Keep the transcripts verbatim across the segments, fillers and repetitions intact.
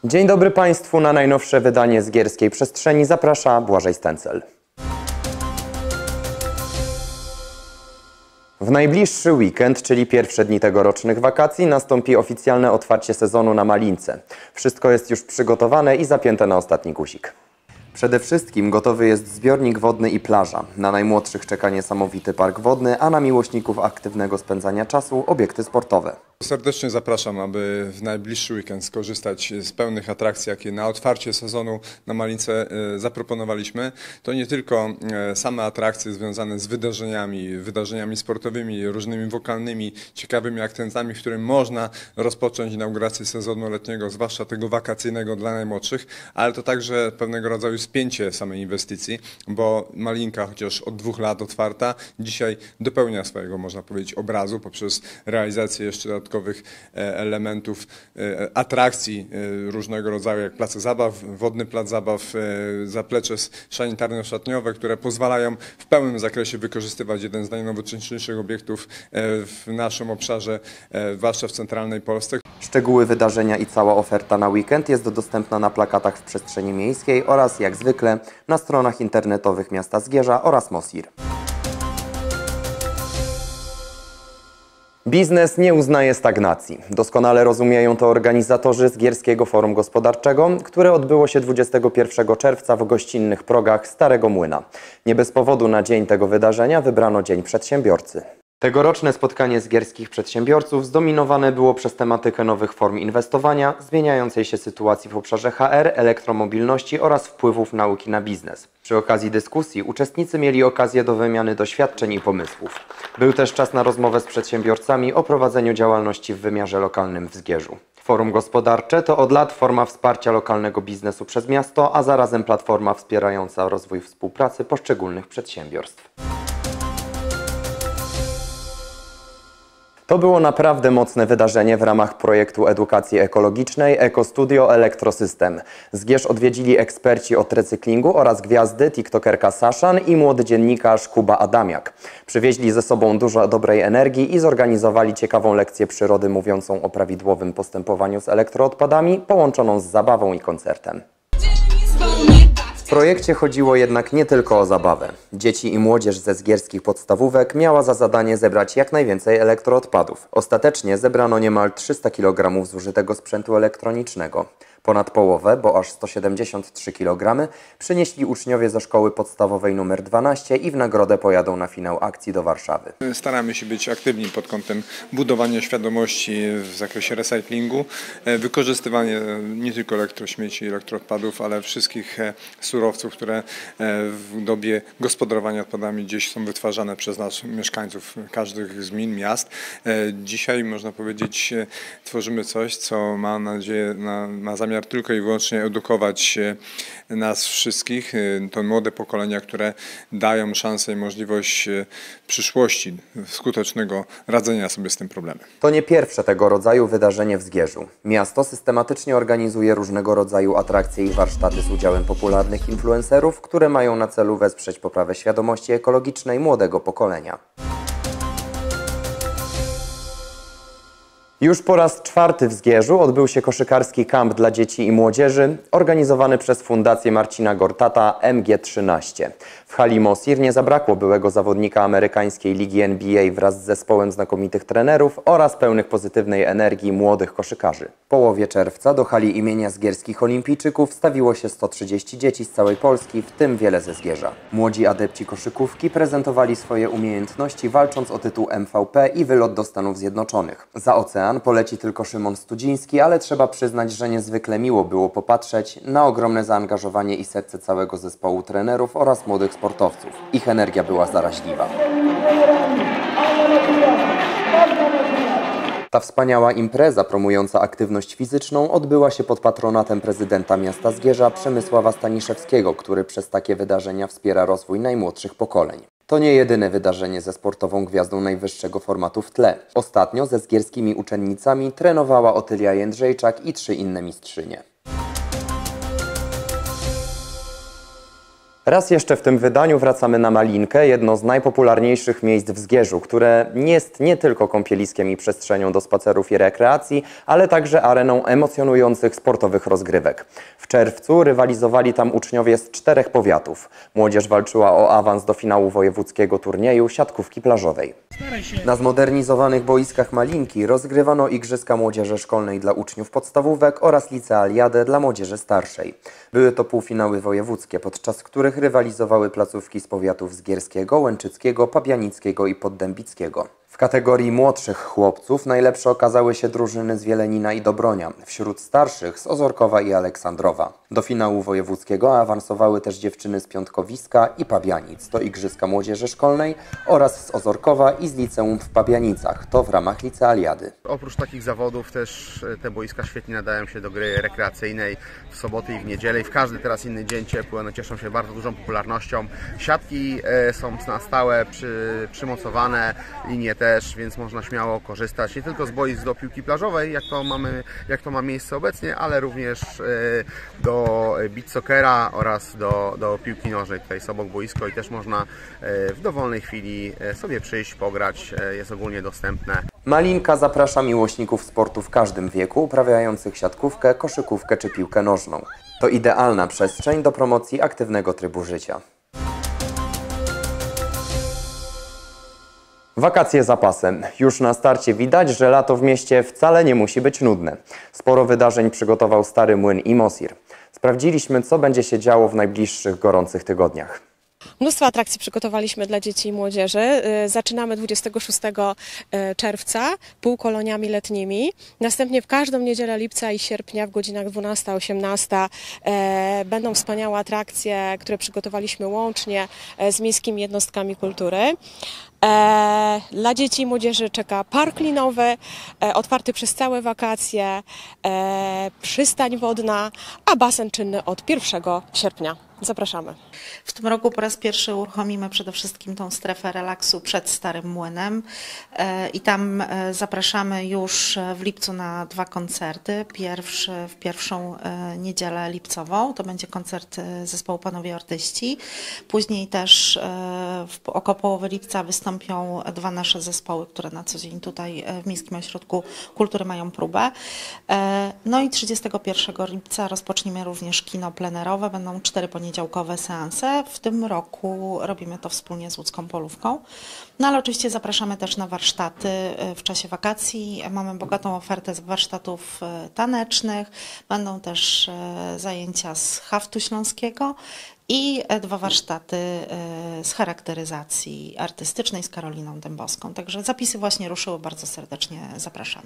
Dzień dobry Państwu, na najnowsze wydanie Zgierskiej Przestrzeni zaprasza Błażej Stencel. W najbliższy weekend, czyli pierwsze dni tegorocznych wakacji, nastąpi oficjalne otwarcie sezonu na Malince. Wszystko jest już przygotowane i zapięte na ostatni guzik. Przede wszystkim gotowy jest zbiornik wodny i plaża. Na najmłodszych czeka niesamowity park wodny, a na miłośników aktywnego spędzania czasu obiekty sportowe. Serdecznie zapraszam, aby w najbliższy weekend skorzystać z pełnych atrakcji, jakie na otwarcie sezonu na Malince zaproponowaliśmy. To nie tylko same atrakcje związane z wydarzeniami, wydarzeniami sportowymi, różnymi wokalnymi, ciekawymi akcentami, w którym można rozpocząć inaugurację sezonu letniego, zwłaszcza tego wakacyjnego dla najmłodszych, ale to także pewnego rodzaju spięcie samej inwestycji, bo Malinka, chociaż od dwóch lat otwarta, dzisiaj dopełnia swojego, można powiedzieć, obrazu poprzez realizację jeszcze dodatkowych elementów atrakcji różnego rodzaju, jak place zabaw, wodny plac zabaw, zaplecze sanitarno-szatniowe, które pozwalają w pełnym zakresie wykorzystywać jeden z najnowocześniejszych obiektów w naszym obszarze, zwłaszcza w centralnej Polsce. Szczegóły wydarzenia i cała oferta na weekend jest dostępna na plakatach w przestrzeni miejskiej oraz jak zwykle na stronach internetowych miasta Zgierza oraz Mosir. Biznes nie uznaje stagnacji. Doskonale rozumieją to organizatorzy Zgierskiego Forum Gospodarczego, które odbyło się dwudziestego pierwszego czerwca w gościnnych progach Starego Młyna. Nie bez powodu na dzień tego wydarzenia wybrano Dzień Przedsiębiorcy. Tegoroczne spotkanie zgierskich przedsiębiorców zdominowane było przez tematykę nowych form inwestowania, zmieniającej się sytuacji w obszarze H R, elektromobilności oraz wpływów nauki na biznes. Przy okazji dyskusji uczestnicy mieli okazję do wymiany doświadczeń i pomysłów. Był też czas na rozmowę z przedsiębiorcami o prowadzeniu działalności w wymiarze lokalnym w Zgierzu. Forum Gospodarcze to od lat forma wsparcia lokalnego biznesu przez miasto, a zarazem platforma wspierająca rozwój współpracy poszczególnych przedsiębiorstw. To było naprawdę mocne wydarzenie w ramach projektu edukacji ekologicznej EcoStudio Elektrosystem. Zgierz odwiedzili eksperci od recyklingu oraz gwiazdy tiktokerka Saszan i młody dziennikarz Kuba Adamiak. Przywieźli ze sobą dużo dobrej energii i zorganizowali ciekawą lekcję przyrody mówiącą o prawidłowym postępowaniu z elektroodpadami, połączoną z zabawą i koncertem. W projekcie chodziło jednak nie tylko o zabawę. Dzieci i młodzież ze zgierskich podstawówek miała za zadanie zebrać jak najwięcej elektroodpadów. Ostatecznie zebrano niemal trzysta kilogramów zużytego sprzętu elektronicznego. Ponad połowę, bo aż sto siedemdziesiąt trzy kilogramy, przynieśli uczniowie ze szkoły podstawowej numer dwanaście i w nagrodę pojadą na finał akcji do Warszawy. Staramy się być aktywni pod kątem budowania świadomości w zakresie recyklingu, wykorzystywania nie tylko elektrośmieci i elektroodpadów, ale wszystkich surowców, które w dobie gospodarowania odpadami gdzieś są wytwarzane przez nas, mieszkańców każdych z gmin, miast. Dzisiaj, można powiedzieć, tworzymy coś, co ma nadzieję, na, ma zamiar tylko i wyłącznie edukować nas wszystkich, to młode pokolenia, które dają szansę i możliwość przyszłości skutecznego radzenia sobie z tym problemem. To nie pierwsze tego rodzaju wydarzenie w Zgierzu. Miasto systematycznie organizuje różnego rodzaju atrakcje i warsztaty z udziałem popularnych influencerów, które mają na celu wesprzeć poprawę świadomości ekologicznej młodego pokolenia. Już po raz czwarty w Zgierzu odbył się koszykarski kamp dla dzieci i młodzieży, organizowany przez Fundację Marcina Gortata M G trzynaście. W hali Mosir nie zabrakło byłego zawodnika amerykańskiej ligi N B A wraz z zespołem znakomitych trenerów oraz pełnych pozytywnej energii młodych koszykarzy. W połowie czerwca do hali imienia Zgierskich Olimpijczyków stawiło się sto trzydzieści dzieci z całej Polski, w tym wiele ze Zgierza. Młodzi adepci koszykówki prezentowali swoje umiejętności, walcząc o tytuł M V P i wylot do Stanów Zjednoczonych. Za ocean poleci tylko Szymon Studziński, ale trzeba przyznać, że niezwykle miło było popatrzeć na ogromne zaangażowanie i serce całego zespołu trenerów oraz młodych sportowców. Ich energia była zaraźliwa. Ta wspaniała impreza promująca aktywność fizyczną odbyła się pod patronatem prezydenta miasta Zgierza Przemysława Staniszewskiego, który przez takie wydarzenia wspiera rozwój najmłodszych pokoleń. To nie jedyne wydarzenie ze sportową gwiazdą najwyższego formatu w tle. Ostatnio ze zgierskimi uczennicami trenowała Otylia Jędrzejczak i trzy inne mistrzynie. Raz jeszcze w tym wydaniu wracamy na Malinkę, jedno z najpopularniejszych miejsc w Zgierzu, które jest nie tylko kąpieliskiem i przestrzenią do spacerów i rekreacji, ale także areną emocjonujących sportowych rozgrywek. W czerwcu rywalizowali tam uczniowie z czterech powiatów. Młodzież walczyła o awans do finału wojewódzkiego turnieju siatkówki plażowej. Na zmodernizowanych boiskach Malinki rozgrywano igrzyska młodzieży szkolnej dla uczniów podstawówek oraz licealiadę dla młodzieży starszej. Były to półfinały wojewódzkie, podczas których rywalizowały placówki z powiatów zgierskiego, łęczyckiego, pabianickiego i poddębickiego. W kategorii młodszych chłopców najlepsze okazały się drużyny z Wielenina i Dobronia, wśród starszych z Ozorkowa i Aleksandrowa. Do finału wojewódzkiego awansowały też dziewczyny z Piątkowiska i Pabianic, to igrzyska młodzieży szkolnej, oraz z Ozorkowa i z liceum w Pabianicach, to w ramach licealiady. Oprócz takich zawodów też te boiska świetnie nadają się do gry rekreacyjnej w soboty i w niedzielę i w każdy teraz inny dzień ciepły. One cieszą się bardzo dużą popularnością. Siatki są na stałe przy, przymocowane, linie też, więc można śmiało korzystać nie tylko z boisk do piłki plażowej, jak to, mamy, jak to ma miejsce obecnie, ale również do beach soccera oraz do, do piłki nożnej. Tutaj jest obok boisko i też można w dowolnej chwili sobie przyjść, pograć, jest ogólnie dostępne. Malinka zaprasza miłośników sportu w każdym wieku, uprawiających siatkówkę, koszykówkę czy piłkę nożną. To idealna przestrzeń do promocji aktywnego trybu życia. Wakacje za pasem. Już na starcie widać, że lato w mieście wcale nie musi być nudne. Sporo wydarzeń przygotował Stary Młyn i Mosir. Sprawdziliśmy, co będzie się działo w najbliższych gorących tygodniach. Mnóstwo atrakcji przygotowaliśmy dla dzieci i młodzieży. Zaczynamy dwudziestego szóstego czerwca półkoloniami letnimi. Następnie w każdą niedzielę lipca i sierpnia w godzinach dwunasta osiemnasta będą wspaniałe atrakcje, które przygotowaliśmy łącznie z miejskimi jednostkami kultury. Dla dzieci i młodzieży czeka park linowy, otwarty przez całe wakacje, przystań wodna, a basen czynny od pierwszego sierpnia. Zapraszamy. W tym roku po raz pierwszy uruchomimy przede wszystkim tą strefę relaksu przed Starym Młynem i tam zapraszamy już w lipcu na dwa koncerty. Pierwszy w pierwszą niedzielę lipcową, to będzie koncert zespołu Panowie Artyści. Później też w około połowy lipca wystąpią dwa nasze zespoły, które na co dzień tutaj w Miejskim Ośrodku Kultury mają próbę. No i trzydziestego pierwszego lipca rozpoczniemy również kino plenerowe. Będą cztery poniedziałkowe seanse. W tym roku robimy to wspólnie z Łódzką Polówką. No ale oczywiście zapraszamy też na warsztaty w czasie wakacji. Mamy bogatą ofertę z warsztatów tanecznych. Będą też zajęcia z haftu śląskiego i dwa warsztaty z charakteryzacji artystycznej z Karoliną Dębowską. Także zapisy właśnie ruszyły, bardzo serdecznie zapraszamy.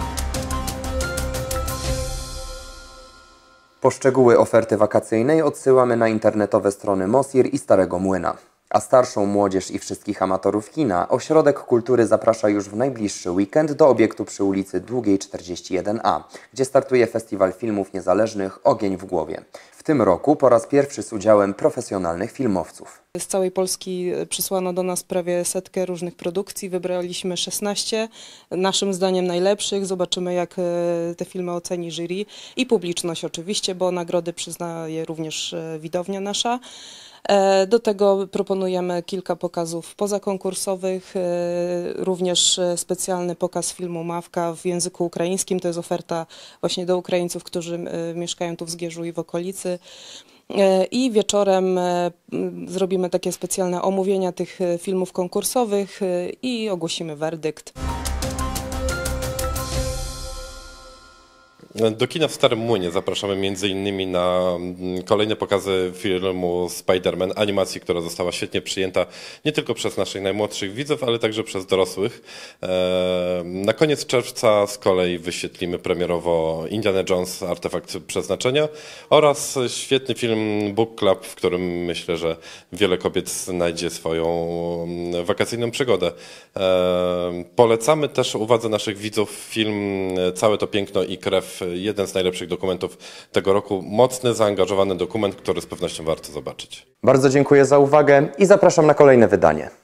Po szczegóły oferty wakacyjnej odsyłamy na internetowe strony Mosir i Starego Młyna. A starszą młodzież i wszystkich amatorów kina Ośrodek Kultury zaprasza już w najbliższy weekend do obiektu przy ulicy Długiej czterdzieści jeden A, gdzie startuje Festiwal Filmów Niezależnych Ogień w Głowie. W tym roku po raz pierwszy z udziałem profesjonalnych filmowców. Z całej Polski przysłano do nas prawie setkę różnych produkcji, wybraliśmy szesnaście, naszym zdaniem najlepszych. Zobaczymy, jak te filmy oceni jury i publiczność oczywiście, bo nagrody przyznaje również widownia nasza. Do tego proponujemy kilka pokazów pozakonkursowych, również specjalny pokaz filmu Mawka w języku ukraińskim. To jest oferta właśnie do Ukraińców, którzy mieszkają tu w Zgierzu i w okolicy. I wieczorem zrobimy takie specjalne omówienia tych filmów konkursowych i ogłosimy werdykt. Do kina w Starym Młynie zapraszamy między innymi na kolejne pokazy filmu Spider-Man, animacji, która została świetnie przyjęta nie tylko przez naszych najmłodszych widzów, ale także przez dorosłych. Na koniec czerwca z kolei wyświetlimy premierowo Indiana Jones, Artefakt Przeznaczenia oraz świetny film Book Club, w którym myślę, że wiele kobiet znajdzie swoją wakacyjną przygodę. Polecamy też uwadze naszych widzów film Całe to piękno i krew, jeden z najlepszych dokumentów tego roku. Mocny, zaangażowany dokument, który z pewnością warto zobaczyć. Bardzo dziękuję za uwagę i zapraszam na kolejne wydanie.